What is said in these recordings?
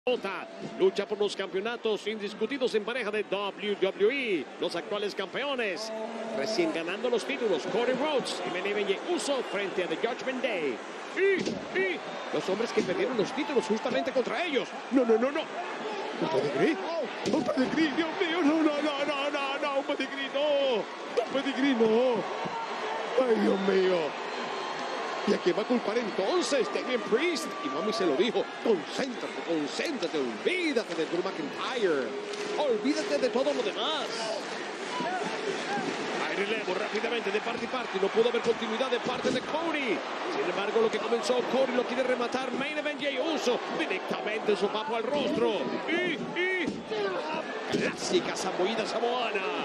Lucha por los campeonatos indiscutidos en pareja de WWE. Los actuales campeones, recién ganando los títulos, Cody Rhodes y Benny Uso frente a The Judgment Day. Y los hombres que perdieron los títulos justamente contra ellos. No. ¿Un pedigrí? ¡Un pedigrí! ¡Dios mío! ¡No! ¡Un pedigrí! ¡No! ¡Un pedigrí! ¡No! ¡Ay, Dios mío! ¿Y a quién va a culpar entonces? Damian Priest. Y mami se lo dijo. Concéntrate. Olvídate de Drew McIntyre. Olvídate de todo lo demás. Hay relevo rápidamente de parte y parte. No pudo haber continuidad de parte de Cody. Sin embargo, lo que comenzó Cody lo quiere rematar Main Event Jey Uso. Directamente su papo al rostro. Y clásica zambullida samoana.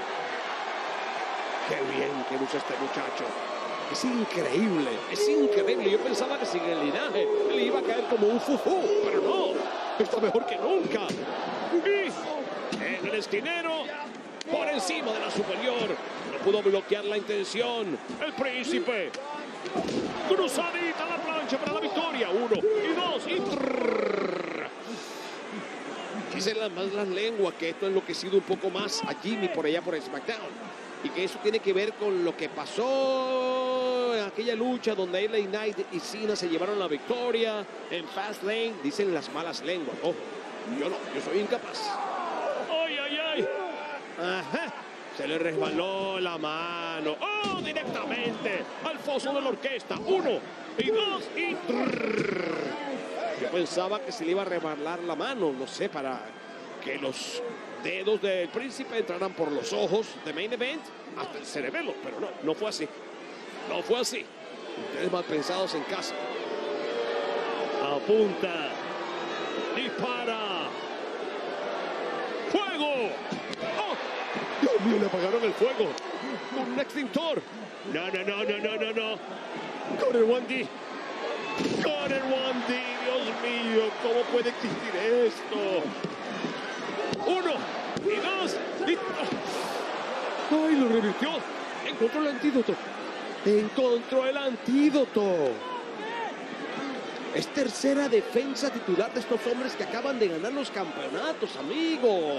Qué bien que lucha este muchacho. Es increíble. Yo pensaba que sin el linaje le iba a caer como un fufú, pero no, está mejor que nunca. Y en el esquinero, por encima de la superior, no pudo bloquear la intención. El príncipe, cruzadita a la plancha para la victoria. 1 y 2 y trrr. Dicen más las lenguas que esto ha enloquecido un poco más a Jimmy por allá por SmackDown. Y que eso tiene que ver con lo que pasó en aquella lucha donde LA Knight y Cena se llevaron la victoria en Fastlane. Dicen las malas lenguas. Oh, yo no, yo soy incapaz. ¡Ay! Ajá, se le resbaló la mano. ¡Oh, directamente al foso de la orquesta! 1 y 2 y trrr. Yo pensaba que se le iba a resbalar la mano, no sé, para que los dedos del príncipe entrarán por los ojos de Main Event hasta el cerebelo, pero no fue así. No fue así. Ustedes mal pensados en casa. Apunta. Dispara. ¡Fuego! ¡Oh! Dios mío, le apagaron el fuego con un extintor. No. Con el 1D. Dios mío, ¿cómo puede existir esto? 1 y 2 y... ¡Ay, lo revirtió! Encontró el antídoto. Es tercera defensa titular de estos hombres que acaban de ganar los campeonatos, amigos.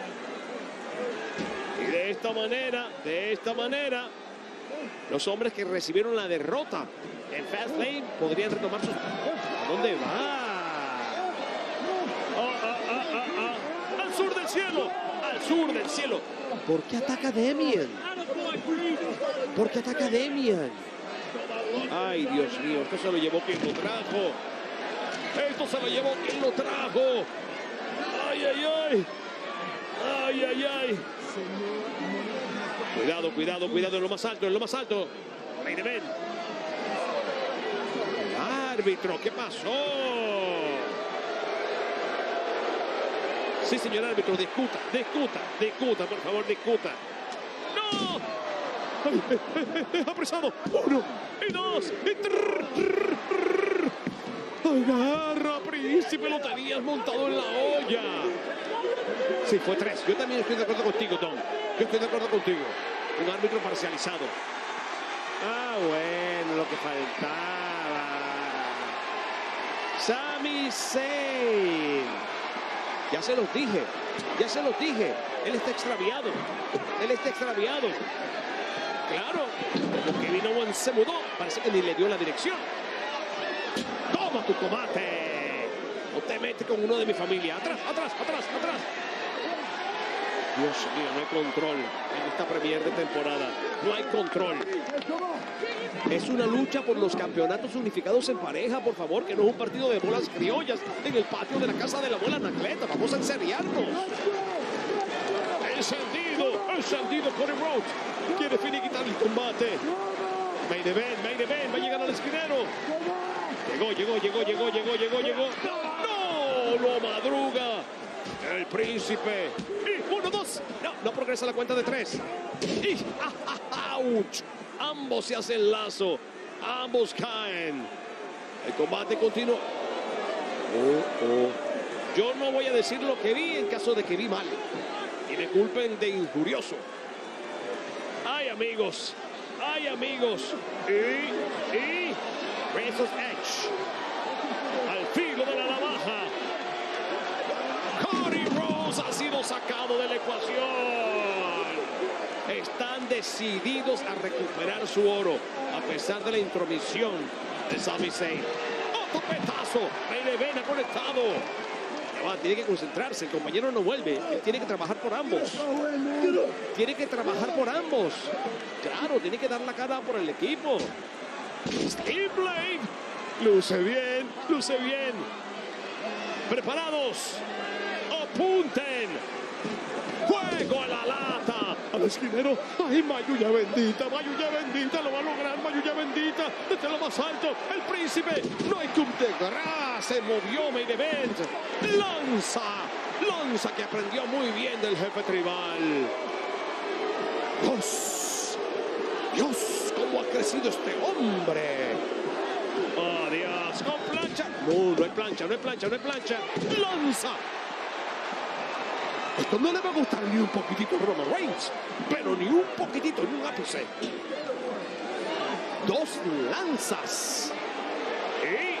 Y de esta manera, los hombres que recibieron la derrota en Fastlane podrían retomar sus... ¿A dónde va? Al sur del cielo. ¿Por qué ataca Damian? Ay, Dios mío, esto se lo llevó quien lo trajo. Ay. Cuidado, en lo más alto. Main Event. El árbitro, ¿qué pasó? Sí, señor árbitro, discuta, por favor, discuta. ¡No! ¡Apresado! 1 y 2 y trrr. ¡Agarra, príncipe! Lo tenías montado en la olla. Sí, fue 3. Yo también estoy de acuerdo contigo, Tom. Un árbitro parcializado. Ah, bueno, lo que faltaba. Sami Zayn. Ya se los dije. Él está extraviado. Claro, como Kevin Owens se mudó, parece que ni le dio la dirección. ¡Toma tu tomate! No te metes con uno de mi familia. ¡Atrás! Dios mío, no hay control en esta premier de temporada. No hay control. Es una lucha por los campeonatos unificados en pareja, por favor, que no es un partido de bolas criollas en el patio de la casa de la abuela Anacleta. Vamos a enseriarnos. Encendido Cody Rhodes. Quiere finiquitar el combate. Main Event, va a llegar al esquinero. Llegó. ¡No! Lo madruga el príncipe. Y 1, 2. No progresa la cuenta de 3. Y ¡ouch! Ambos se hacen lazo. Ambos caen. El combate continúa. Yo no voy a decir lo que vi en caso de que vi mal y me culpen de injurioso. Ay, amigos. Y Razor's Edge. Al filo de la navaja. sacado de la ecuación. Están decididos a recuperar su oro, a pesar de la intromisión de Sami Zayn. ¡Otro petazo! Main ha conectado. Tiene que concentrarse, el compañero no vuelve. Él tiene que trabajar por ambos. Tiene que trabajar por ambos. Claro, tiene que dar la cara por el equipo. Steel Blade. Luce bien, luce bien. Preparados. Apunten. Juego a la lata. Al esquinero. ¡Ay, Mayuya bendita! ¡Mayuya bendita! ¡Lo va a lograr! ¡Mayuya bendita! Desde lo más alto. ¡El príncipe! ¡No hay coup de grâce! Se movió Main Event. Lanza que aprendió muy bien del jefe tribal. Dios, cómo ha crecido este hombre. Oh, Dios, con plancha. No hay plancha, no hay plancha, no hay plancha. Lanza. Esto no le va a gustar ni un poquitito a Roman Reigns, pero ni un poquitito, ni un ápice. Dos lanzas. Y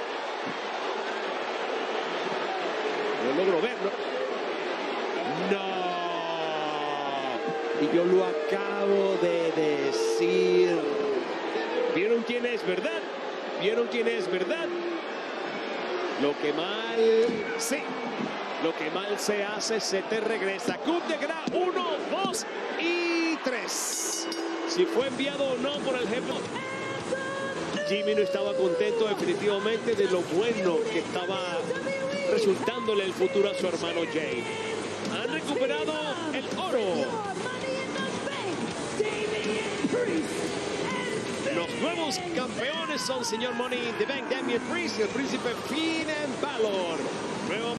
no logro verlo. No. Y yo lo acabo de decir. ¿Vieron quién es, verdad? ¿Vieron quién es, verdad? Lo que mal... Sí. Lo que mal se hace, se te regresa. Coup de grâce, 1, 2 y 3. Si fue enviado o no por el jefe. Jimmy no estaba contento definitivamente de lo bueno que estaba resultándole el futuro a su hermano Jay. Han recuperado el oro. Los nuevos campeones son señor Money in the Bank, Damian Priest y el príncipe Finn Balor.